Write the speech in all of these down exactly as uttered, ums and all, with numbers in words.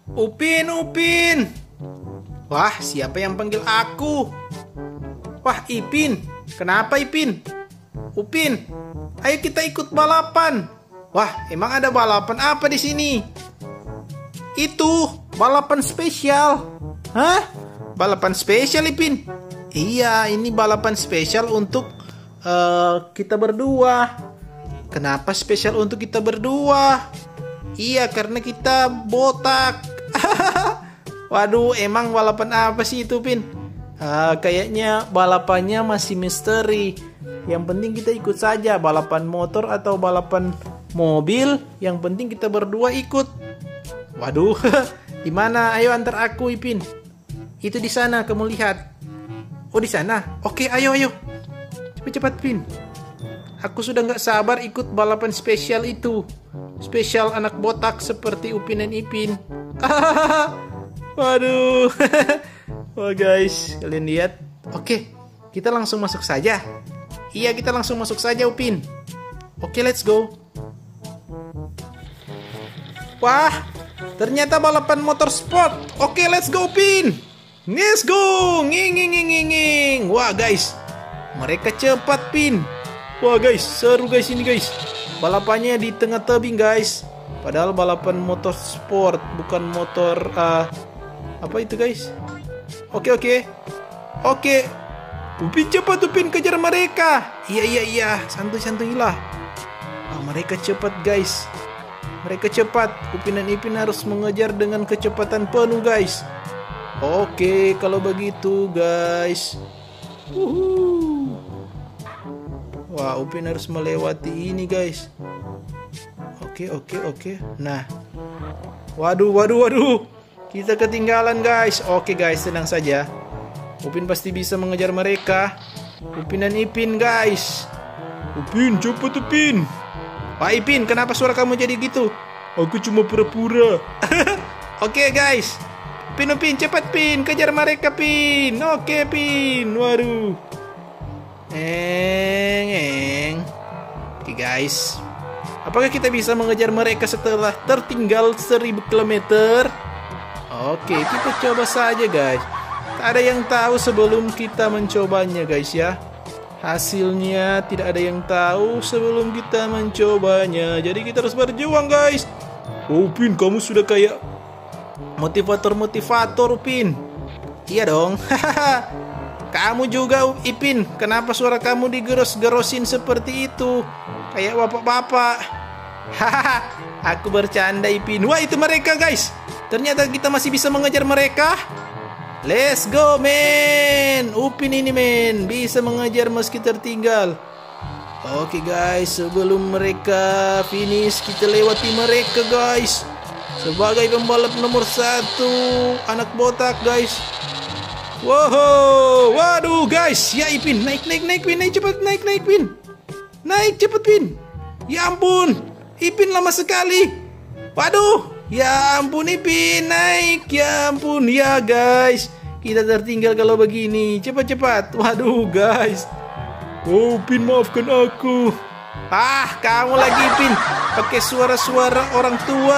Upin, Upin. Wah, siapa yang panggil aku? Wah, Ipin. Kenapa, Ipin? Upin, ayo kita ikut balapan. Wah, emang ada balapan apa di sini? Itu balapan spesial. Hah? Balapan spesial, Ipin? Iya, ini balapan spesial untuk uh, kita berdua. Kenapa spesial untuk kita berdua? Iya, karena kita botak. Waduh, emang balapan apa sih itu, Pin? Uh, kayaknya balapannya masih misteri. Yang penting kita ikut saja, balapan motor atau balapan mobil. Yang penting kita berdua ikut. Waduh, di mana? Ayo antar aku, Ipin. Itu di sana, kamu lihat. Oh, di sana. Oke, ayo, ayo. Cepat-cepat, Pin. Aku sudah nggak sabar ikut balapan spesial itu. Spesial anak botak seperti Upin dan Ipin. Waduh. Wah, guys, kalian lihat. Oke, kita langsung masuk saja. Iya, kita langsung masuk saja, Upin. Oke, let's go. Wah, ternyata balapan motor sport. Oke, let's go, Upin. Let's go. Nging, nging, nging, nging, nging. Wah, guys, mereka cepat, Pin. Wah, guys, seru guys ini, guys. Balapannya di tengah tebing, guys. Padahal balapan motor sport, bukan motor uh, apa itu, guys? Oke, oke. Oke. Upin cepat, Upin, kejar mereka. Iya, iya, iya. Santuy-santuylah. Ah, mereka cepat, guys. Mereka cepat. Upin dan Ipin harus mengejar dengan kecepatan penuh, guys. Oke, kalau begitu, guys. Uhuh. Wah, Upin harus melewati ini, guys. Oke, oke, oke. Nah. Waduh, waduh, waduh. Kita ketinggalan, guys. Oke, guys, tenang saja. Upin pasti bisa mengejar mereka. Upin dan Ipin, guys. Upin, cepat, Upin. Wah, Ipin, kenapa suara kamu jadi gitu? Aku cuma pura-pura. Oke, guys. Upin, Upin, cepat, Pin. Kejar mereka, Pin. Oke, Pin. Waduh. Eng, eng. Oke, guys. Apakah kita bisa mengejar mereka setelah tertinggal seribu kilometer? Oke, kita coba saja, guys. Tak ada yang tahu sebelum kita mencobanya, guys, ya. Hasilnya tidak ada yang tahu sebelum kita mencobanya. Jadi kita harus berjuang, guys. Oh, Pin, kamu sudah kayak motivator-motivator, Pin. Iya dong. Kamu juga, Ipin. Kenapa suara kamu digeros-gerosin seperti itu? Kayak bapak-bapak. Hahaha. Aku bercanda, Ipin. Wah, itu mereka, guys. Ternyata kita masih bisa mengejar mereka. Let's go, men. Upin ini, men, bisa mengejar meski tertinggal. Oke, guys, sebelum mereka finish, kita lewati mereka, guys. Sebagai pembalap nomor satu, anak botak, guys. Wow, waduh, guys. Ya, Ipin, naik, naik, naik, Pin, naik cepat, naik, naik, Pin. Naik cepet, Pin. Ya ampun, Ipin lama sekali. Waduh, ya ampun, Ipin, naik. Ya ampun, ya guys. Kita tertinggal kalau begini. Cepat-cepat. Waduh, guys. Oh, Pin, maafkan aku. Ah, kamu lagi, Pin. Pakai suara-suara orang tua.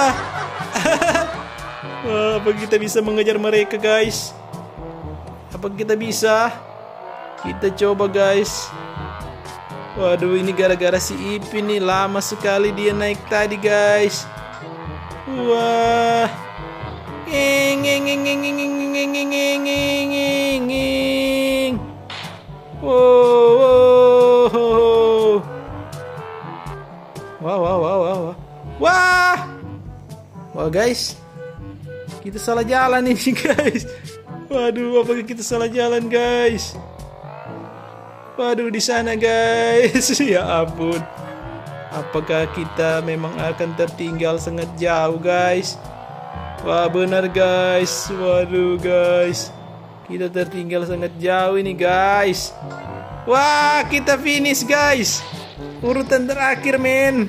Wah, apa kita bisa mengejar mereka, guys? Apa kita bisa? Kita coba, guys. Waduh, ini gara-gara si Ipin nih. Lama sekali dia naik tadi, guys. Wah. Nging, nging, nging, nging, nging, nging, nging, nging, nging, nging, nging. Wow, wow. Wah, wah, wah, wah, wah. Wah. Wah, guys. Kita salah jalan ini, guys. Waduh, apakah kita salah jalan, guys? Waduh, di sana, guys. Ya ampun. Apakah kita memang akan tertinggal sangat jauh, guys? Wah, benar, guys. Waduh, guys. Kita tertinggal sangat jauh ini, guys. Wah, kita finish, guys. Urutan terakhir, men.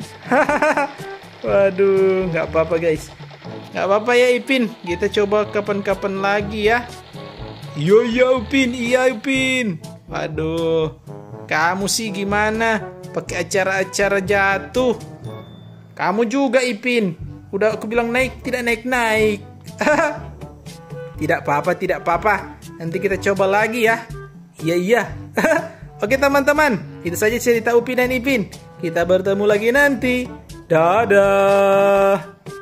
Waduh, nggak apa-apa, guys. Nggak apa-apa ya, Ipin. Kita coba kapan-kapan lagi ya. Iya, iya, Upin. Iya, Upin. Waduh, kamu sih gimana? Pakai acara-acara jatuh. Kamu juga, Ipin. Udah aku bilang naik, tidak naik-naik. Tidak apa-apa, tidak apa-apa. Nanti kita coba lagi ya. Iya, iya. Oke teman-teman, itu saja cerita Upin dan Ipin. Kita bertemu lagi nanti. Dadah.